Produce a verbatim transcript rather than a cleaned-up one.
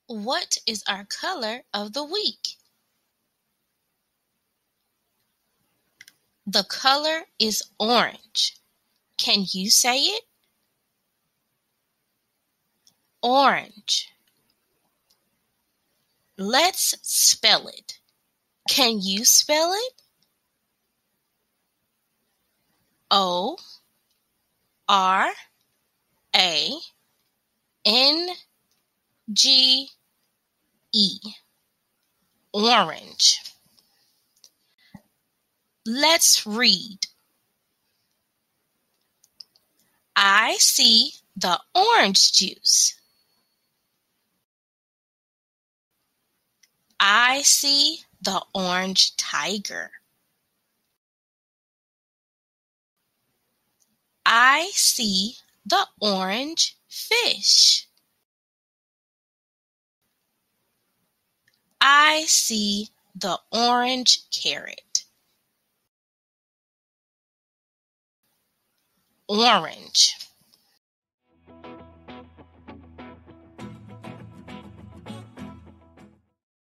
What is our color of the week? The color is orange. Can you say it? Orange. Let's spell it. Can you spell it? O R A N G E. Orange. Let's read. I see the orange juice. I see the orange tiger. I see the orange fish. I see the orange carrot. Orange.